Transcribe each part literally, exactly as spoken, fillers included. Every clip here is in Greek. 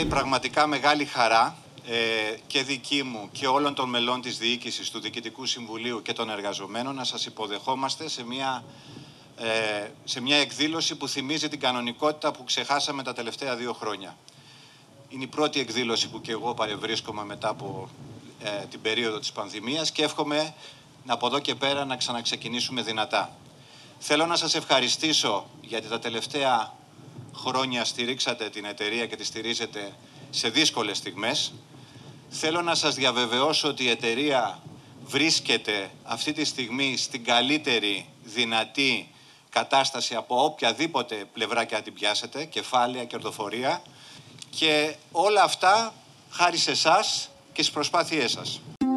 Είναι πραγματικά μεγάλη χαρά ε, και δική μου και όλων των μελών της διοίκησης του Διοικητικού Συμβουλίου και των εργαζομένων να σας υποδεχόμαστε σε μια, ε, σε μια εκδήλωση που θυμίζει την κανονικότητα που ξεχάσαμε τα τελευταία δύο χρόνια. Είναι η πρώτη εκδήλωση που και εγώ παρευρίσκομαι μετά από ε, την περίοδο της πανδημίας και εύχομαι από εδώ και πέρα να ξαναξεκινήσουμε δυνατά. Θέλω να σας ευχαριστήσω γιατί τα τελευταία χρόνια στηρίξατε την εταιρεία και τη στηρίζετε σε δύσκολες στιγμές. Θέλω να σας διαβεβαιώσω ότι η εταιρεία βρίσκεται αυτή τη στιγμή στην καλύτερη δυνατή κατάσταση από οποιαδήποτε πλευρά και αν την πιάσετε, κεφάλαια, κερδοφορία, και όλα αυτά χάρη σε εσάς και στις προσπάθειές σας.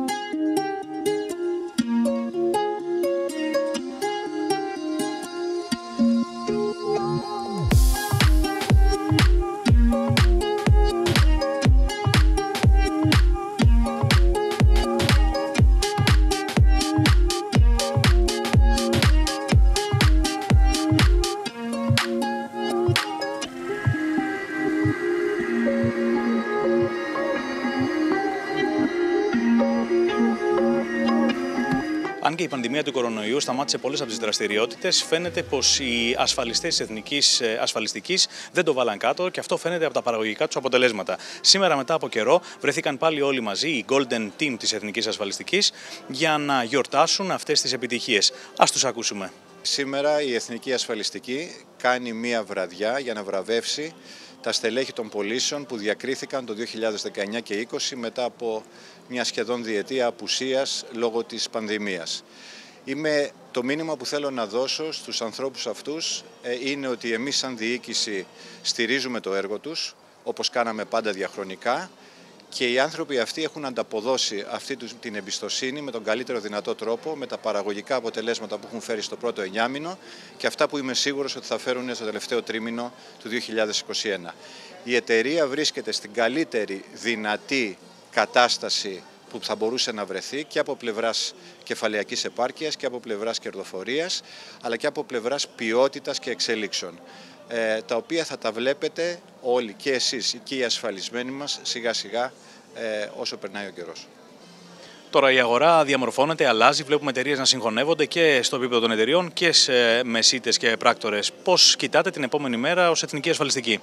Αν και η πανδημία του κορονοϊού σταμάτησε πολλές από τις δραστηριότητες, φαίνεται πως οι ασφαλιστές της Εθνικής Ασφαλιστικής δεν το βάλαν κάτω και αυτό φαίνεται από τα παραγωγικά τους αποτελέσματα. Σήμερα, μετά από καιρό, βρεθήκαν πάλι όλοι μαζί, η Golden Team της Εθνικής Ασφαλιστικής, για να γιορτάσουν αυτές τις επιτυχίες. Ας τους ακούσουμε. Σήμερα η Εθνική Ασφαλιστική κάνει μία βραδιά για να βραβεύσει τα στελέχη των πωλήσεων που διακρίθηκαν το δύο χιλιάδες δεκαεννιά και είκοσι μετά από μια σχεδόν διετία απουσίας λόγω της πανδημίας. Είμαι, το μήνυμα που θέλω να δώσω στους ανθρώπους αυτούς είναι ότι εμείς σαν διοίκηση στηρίζουμε το έργο τους, όπως κάναμε πάντα διαχρονικά, και οι άνθρωποι αυτοί έχουν ανταποδώσει αυτή την εμπιστοσύνη με τον καλύτερο δυνατό τρόπο, με τα παραγωγικά αποτελέσματα που έχουν φέρει στο πρώτο εννιάμηνο και αυτά που είμαι σίγουρος ότι θα φέρουν στο τελευταίο τρίμηνο του δύο χιλιάδες είκοσι ένα. Η εταιρεία βρίσκεται στην καλύτερη δυνατή κατάσταση που θα μπορούσε να βρεθεί και από πλευράς κεφαλαιακής επάρκειας και από πλευράς κερδοφορίας, αλλά και από πλευράς ποιότητας και εξελίξεων, ε, τα οποία θα τα βλέπετε όλοι και εσείς και οι ασφαλισμένοι μας σιγά σιγά ε, όσο περνάει ο καιρός. Τώρα η αγορά διαμορφώνεται, αλλάζει, βλέπουμε εταιρείες να συγχωνεύονται και στο επίπεδο των εταιρειών και σε μεσίτες και πράκτορες. Πώς κοιτάτε την επόμενη μέρα ως Εθνική Ασφαλιστική?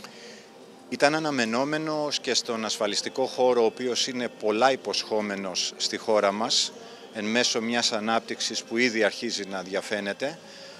Ήταν αναμενόμενος και στον ασφαλιστικό χώρο, ο οποίος είναι πολλά υποσχόμενος στη χώρα μας, εν μέσω μιας ανάπτυξης που ήδη αρχίζει να διαφαίνεται,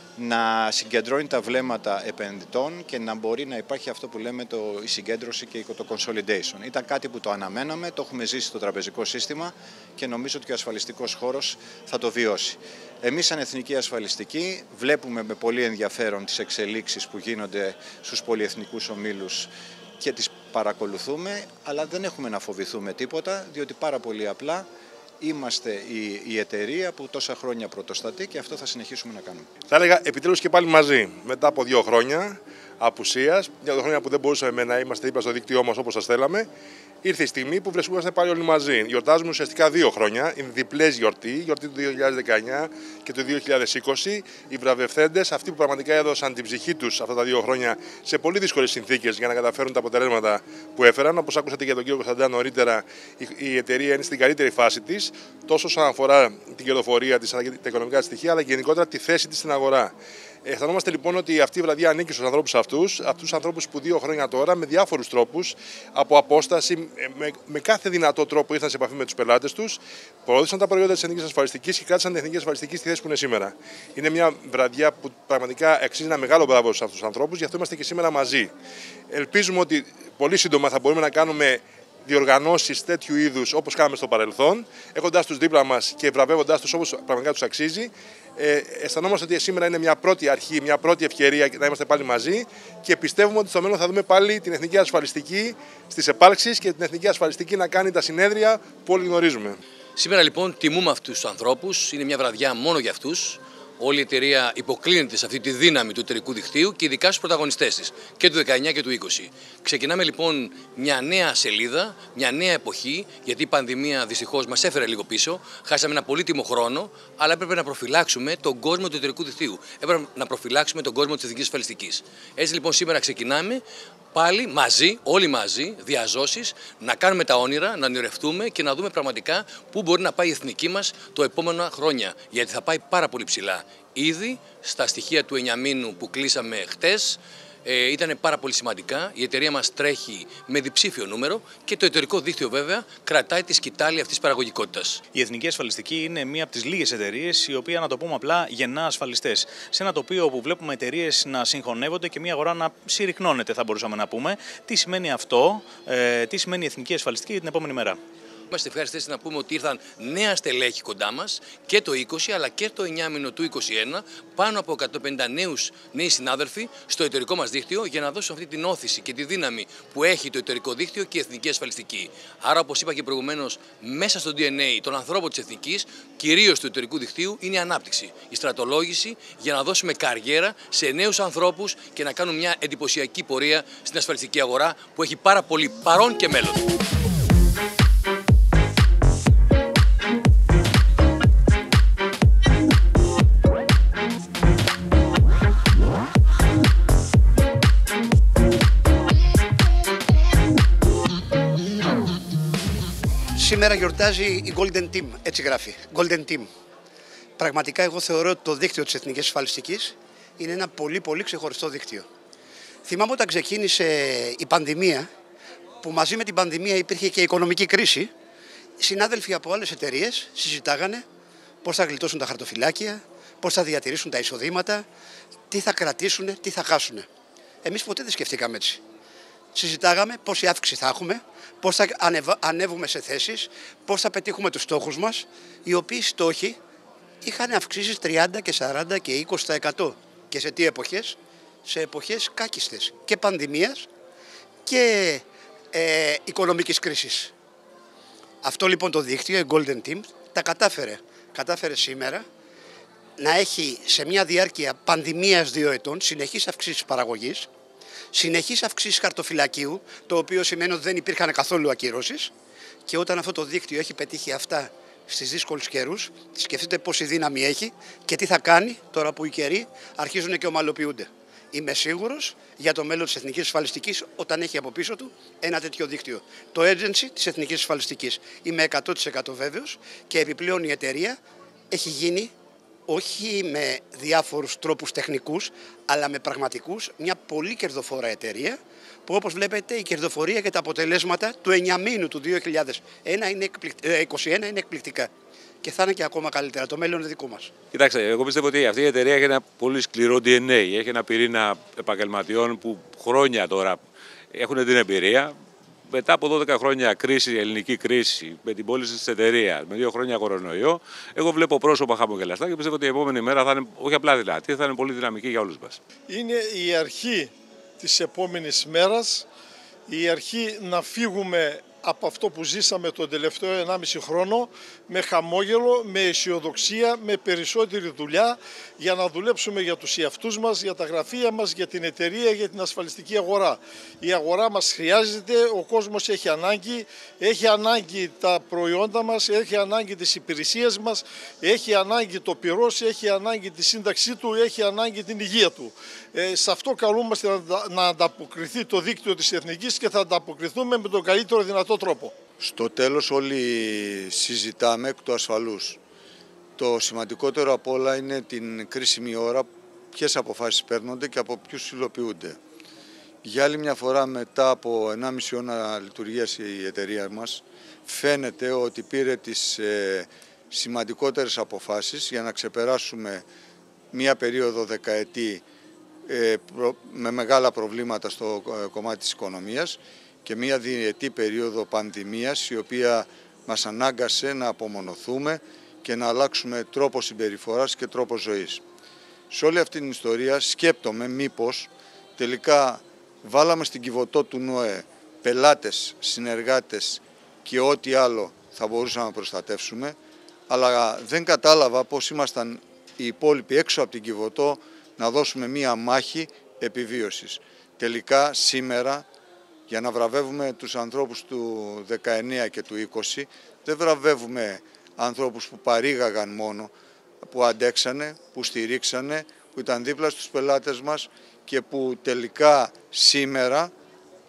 να συγκεντρώνει τα βλέμματα επενδυτών και να μπορεί να υπάρχει αυτό που λέμε το, η συγκέντρωση και το consolidation. Ήταν κάτι που το αναμέναμε, το έχουμε ζήσει στο τραπεζικό σύστημα και νομίζω ότι ο ασφαλιστικός χώρος θα το βιώσει. Εμείς σαν Εθνική Ασφαλιστική βλέπουμε με πολύ ενδιαφέρον τις εξελίξεις που γίνονται στους πολυεθνικούς ομίλους και τις παρακολουθούμε, αλλά δεν έχουμε να φοβηθούμε τίποτα, διότι πάρα πολύ απλά είμαστε η, η εταιρεία που τόσα χρόνια πρωτοστατεί και αυτό θα συνεχίσουμε να κάνουμε. Θα έλεγα επιτέλους και πάλι μαζί, μετά από δύο χρόνια απουσίας, μια χρόνια που δεν μπορούσαμε να είμαστε δίπλα στο δίκτυό μας όπως σας θέλαμε, ήρθε η στιγμή που βρισκόμαστε πάλι όλοι μαζί. Γιορτάζουμε ουσιαστικά δύο χρόνια, είναι διπλές γιορτή, η γιορτή του δύο χιλιάδες δεκαεννιά και του δύο χιλιάδες είκοσι. Οι βραβευθέντες, αυτοί που πραγματικά έδωσαν την ψυχή τους αυτά τα δύο χρόνια σε πολύ δύσκολες συνθήκες για να καταφέρουν τα αποτελέσματα που έφεραν. Όπως άκουσατε για τον κύριο Κωνσταντά νωρίτερα, η εταιρεία είναι στην καλύτερη φάση της, τόσο όσον αφορά την κερδοφορία της, τα οικονομικά της στοιχεία, αλλά και γενικότερα τη θέση της στην αγορά. Αισθανόμαστε λοιπόν ότι αυτή η βραδιά ανήκει στους ανθρώπους αυτούς, αυτούς τους ανθρώπους που δύο χρόνια τώρα με διάφορους τρόπους, από απόσταση, με, με κάθε δυνατό τρόπο ήρθαν σε επαφή με τους πελάτες τους, προώθησαν τα προϊόντα της Εθνικής Ασφαλιστικής και κράτησαν την Εθνική Ασφαλιστική στη θέση που είναι σήμερα. Είναι μια βραδιά που πραγματικά αξίζει ένα μεγάλο μπράβο σε αυτούς τους ανθρώπους, γι' αυτό είμαστε και σήμερα μαζί. Ελπίζουμε ότι πολύ σύντομα θα μπορούμε να κάνουμε διοργανώσεις τέτοιου είδους όπως κάναμε στο παρελθόν, έχοντας τους δίπλα μας και βραβεύοντας τους όπως πραγματικά τους αξίζει. Ε, αισθανόμαστε ότι σήμερα είναι μια πρώτη αρχή, μια πρώτη ευκαιρία να είμαστε πάλι μαζί και πιστεύουμε ότι στο μέλλον θα δούμε πάλι την Εθνική Ασφαλιστική στις επάρξεις και την Εθνική Ασφαλιστική να κάνει τα συνέδρια που όλοι γνωρίζουμε. Σήμερα λοιπόν τιμούμε αυτούς τους ανθρώπους, είναι μια βραδιά μόνο για αυτούς. Όλη η εταιρεία υποκλίνεται σε αυτή τη δύναμη του εταιρικού δικτύου και ειδικά στους πρωταγωνιστές της και του δεκαεννιά και του είκοσι. Ξεκινάμε λοιπόν μια νέα σελίδα, μια νέα εποχή, γιατί η πανδημία δυστυχώς μας έφερε λίγο πίσω. Χάσαμε ένα πολύτιμο χρόνο, αλλά έπρεπε να προφυλάξουμε τον κόσμο του εταιρικού δικτύου. Έπρεπε να προφυλάξουμε τον κόσμο της Εθνικής Ασφαλιστικής. Έτσι λοιπόν σήμερα ξεκινάμε πάλι μαζί, όλοι μαζί, διαζώσεις, να κάνουμε τα όνειρα, να ονειρευτούμε και να δούμε πραγματικά πού μπορεί να πάει η εθνική μας το επόμενα χρόνια. Γιατί θα πάει πάρα πολύ ψηλά. Ήδη στα στοιχεία του εννιά μήνου που κλείσαμε χτες, Ε, ήταν πάρα πολύ σημαντικά. Η εταιρεία μας τρέχει με διψήφιο νούμερο και το εταιρικό δίκτυο βέβαια κρατάει τη σκητάλη αυτής της παραγωγικότητας. Η Εθνική Ασφαλιστική είναι μία από τις λίγες εταιρείες η οποία, να το πούμε απλά, γεννά ασφαλιστές. Σε ένα τοπίο όπου βλέπουμε εταιρείες να συγχωνεύονται και μία αγορά να συρρυκνώνεται, θα μπορούσαμε να πούμε. Τι σημαίνει αυτό, ε, τι σημαίνει η Εθνική Ασφαλιστική για την επόμενη μέρα? Είμαστε ευχαριστημένοι να πούμε ότι ήρθαν νέα στελέχη κοντά μας και το είκοσι αλλά και το εννιά μήνο του είκοσι ένα, πάνω από εκατόν πενήντα νέους, νέοι συνάδελφοι στο εταιρικό μας δίκτυο για να δώσουν αυτή την όθηση και τη δύναμη που έχει το εταιρικό δίκτυο και η Εθνική Ασφαλιστική. Άρα, όπως είπα και προηγουμένως, μέσα στο ντι εν έι των ανθρώπων της Εθνικής, κυρίως του εταιρικού δικτύου, είναι η ανάπτυξη, η στρατολόγηση για να δώσουμε καριέρα σε νέους ανθρώπους και να κάνουν μια εντυπωσιακή πορεία στην ασφαλιστική αγορά που έχει πάρα πολύ παρόν και μέλλον. Σήμερα γιορτάζει η Golden Team, έτσι γράφει, Golden Team. Πραγματικά εγώ θεωρώ ότι το δίκτυο της Εθνικής Ασφαλιστικής είναι ένα πολύ πολύ ξεχωριστό δίκτυο. Θυμάμαι όταν ξεκίνησε η πανδημία, που μαζί με την πανδημία υπήρχε και η οικονομική κρίση, συνάδελφοι από άλλες εταιρείες συζητάγανε πώς θα γλιτώσουν τα χαρτοφυλάκια, πώς θα διατηρήσουν τα εισοδήματα, τι θα κρατήσουν, τι θα χάσουν. Εμείς ποτέ δεν σκεφτήκαμε έτσι. Συζητάγαμε πόση αύξηση θα έχουμε, πώς θα ανέβουμε σε θέσεις, πώς θα πετύχουμε τους στόχους μας, οι οποίοι στόχοι είχαν αυξήσεις τριάντα και σαράντα και είκοσι τοις εκατό. Και σε τι εποχές? Σε εποχές κάκιστες και πανδημίας και ε, οικονομικής κρίσης. Αυτό λοιπόν το δίκτυο, η Golden Team, τα κατάφερε. Κατάφερε σήμερα να έχει σε μια διάρκεια πανδημίας δύο ετών συνεχείς αυξήσεις παραγωγής, συνεχείς αυξήσεις χαρτοφυλακίου, το οποίο σημαίνει ότι δεν υπήρχαν καθόλου ακυρώσεις, και όταν αυτό το δίκτυο έχει πετύχει αυτά στις δύσκολους καιρούς, σκεφτείτε πόση δύναμη έχει και τι θα κάνει τώρα που οι καιροί αρχίζουν και ομαλοποιούνται. Είμαι σίγουρος για το μέλλον της Εθνικής Ασφαλιστικής όταν έχει από πίσω του ένα τέτοιο δίκτυο. Το agency της Εθνικής Ασφαλιστικής. Είμαι εκατό τοις εκατό βέβαιος και επιπλέον η εταιρεία έχει γίνει όχι με διάφορους τρόπους τεχνικούς, αλλά με πραγματικούς, μια πολύ κερδοφόρα εταιρεία, που όπως βλέπετε η κερδοφορία και τα αποτελέσματα του εννιά μήνου του δύο χιλιάδες είκοσι ένα είναι εκπληκτικά. Και θα είναι και ακόμα καλύτερα. Το μέλλον είναι δικό μας. Κοιτάξτε, εγώ πιστεύω ότι αυτή η εταιρεία έχει ένα πολύ σκληρό ντι εν έι. Έχει ένα πυρήνα επαγγελματιών που χρόνια τώρα έχουν την εμπειρία. Μετά από δώδεκα χρόνια κρίση, ελληνική κρίση, με την πώληση της εταιρείας, με δύο χρόνια κορονοϊό, εγώ βλέπω πρόσωπα χαμογελαστά και πιστεύω ότι η επόμενη μέρα θα είναι όχι απλά δυνατή, θα είναι πολύ δυναμική για όλους μας. Είναι η αρχή της επόμενης μέρας, η αρχή να φύγουμε από αυτό που ζήσαμε τον τελευταίο ενάμιση χρόνο με χαμόγελο, με αισιοδοξία, με περισσότερη δουλειά για να δουλέψουμε για τους εαυτούς μας, για τα γραφεία μας, για την εταιρεία, για την ασφαλιστική αγορά. Η αγορά μας χρειάζεται, ο κόσμος έχει ανάγκη, έχει ανάγκη τα προϊόντα μας, έχει ανάγκη τις υπηρεσίες μας, έχει ανάγκη το πυρός, έχει ανάγκη τη σύνταξή του, έχει ανάγκη την υγεία του. Ε, σε αυτό καλούμαστε να, να ανταποκριθεί το δίκτυο της Εθνικής και θα ανταποκριθούμε με τον καλύτερο δυνατό τρόπο. Στο τέλος όλοι συζητάμε εκ του ασφαλούς. Το σημαντικότερο απ' όλα είναι την κρίσιμη ώρα, ποιες αποφάσεις παίρνονται και από ποιους υλοποιούνται. Για άλλη μια φορά, μετά από ενάμιση αιώνα λειτουργίας η εταιρεία μας, φαίνεται ότι πήρε τις ε, σημαντικότερες αποφάσεις για να ξεπεράσουμε μια περίοδο δεκαετή ε, προ, με μεγάλα προβλήματα στο ε, κομμάτι της οικονομίας και μια διετή περίοδο πανδημίας, η οποία μας ανάγκασε να απομονωθούμε και να αλλάξουμε τρόπο συμπεριφοράς και τρόπο ζωής. Σε όλη αυτή την ιστορία σκέπτομαι μήπως τελικά βάλαμε στην Κιβωτό του ΝΟΕ πελάτες, συνεργάτες και ό,τι άλλο θα μπορούσαμε να προστατεύσουμε, αλλά δεν κατάλαβα πώς ήμασταν οι υπόλοιποι έξω από την Κιβωτό να δώσουμε μία μάχη επιβίωσης. Τελικά σήμερα, για να βραβεύουμε τους ανθρώπους του δεκαεννιά και του είκοσι, δεν βραβεύουμε ανθρώπους που παρήγαγαν μόνο, που αντέξανε, που στηρίξανε, που ήταν δίπλα στους πελάτες μας και που τελικά σήμερα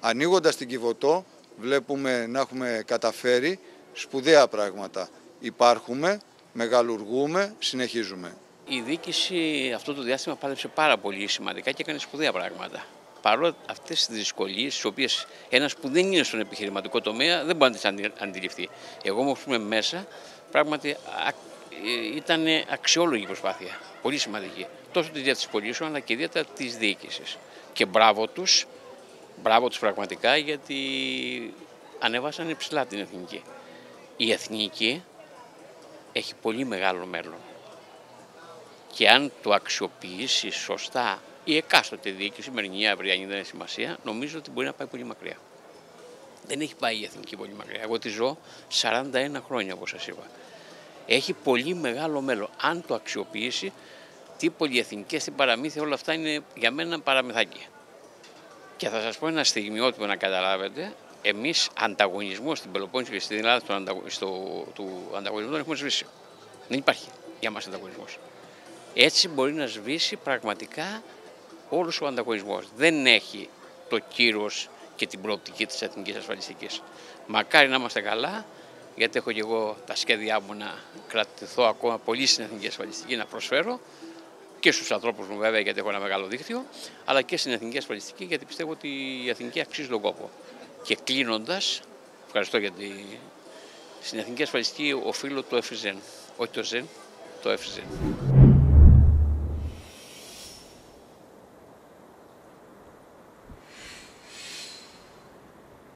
Ανοίγοντας την Κιβωτό βλέπουμε να έχουμε καταφέρει σπουδαία πράγματα. Υπάρχουμε, μεγαλουργούμε, συνεχίζουμε. Η διοίκηση αυτό το διάστημα πάλεψε πάρα πολύ σημαντικά και έκανε σπουδαία πράγματα. Παρόλο αυτές τις δυσκολίες, τις οποίες ένας που δεν είναι στον επιχειρηματικό τομέα δεν μπορεί να τις αντιληφθεί. Εγώ όμως που είμαι μέσα, πράγματι ήταν αξιόλογη προσπάθεια, πολύ σημαντική. Τόσο της διεύθυνσης πολίσεων, αλλά και ιδιαίτερα της διοίκησης. Και μπράβο τους, μπράβο τους πραγματικά, γιατί ανεβάσανε ψηλά την εθνική. Η εθνική έχει πολύ μεγάλο μέλλον. Και αν το αξιοποιήσει σωστά η εκάστοτε διοίκηση, μερινή, αυριανή, δεν έχει σημασία, νομίζω ότι μπορεί να πάει πολύ μακριά. Δεν έχει πάει η εθνική πολύ μακριά. Εγώ τη ζω σαράντα ένα χρόνια, όπως σας είπα. Έχει πολύ μεγάλο μέλλον. Αν το αξιοποιήσει, τι πολυεθνικές, τι παραμύθια, όλα αυτά είναι για μένα παραμυθάκια. Και θα σας πω ένα στιγμιότυπο να καταλάβετε. Εμείς ανταγωνισμό στην Πελοπόννησο και στην Ελλάδα στο ανταγω... στο... του ανταγωνισμού τον έχουμε σβήσει. Δεν υπάρχει για μας ανταγωνισμός. Έτσι μπορεί να σβήσει πραγματικά όλος ο ανταγωνισμός. Δεν έχει το κύρος και την προοπτική της εθνικής ασφαλιστικής. Μακάρι να είμαστε καλά, γιατί έχω και εγώ τα σχέδιά μου να κρατηθώ ακόμα πολύ στην εθνική ασφαλιστική, να προσφέρω και στους ανθρώπους μου βέβαια, γιατί έχω ένα μεγάλο δίκτυο, αλλά και στην εθνική ασφαλιστική, γιατί πιστεύω ότι η εθνική αξίζει τον κόπο. Και κλείνοντας, ευχαριστώ, γιατί στην εθνική ασφαλιστική οφείλω το εφ ζεν, όχι το ζεν, το εφ ζεν.